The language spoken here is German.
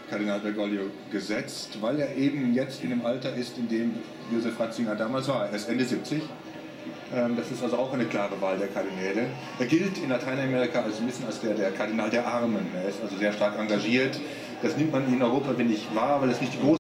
Kardinal Bergoglio gesetzt, weil er eben jetzt in dem Alter ist, in dem Josef Ratzinger damals war. Er ist Ende 70. Das ist also auch eine klare Wahl der Kardinäle. Er gilt in Lateinamerika als ein bisschen als der Kardinal der Armen. Er ist also sehr stark engagiert. Das nimmt man in Europa wenig wahr, weil es nicht die große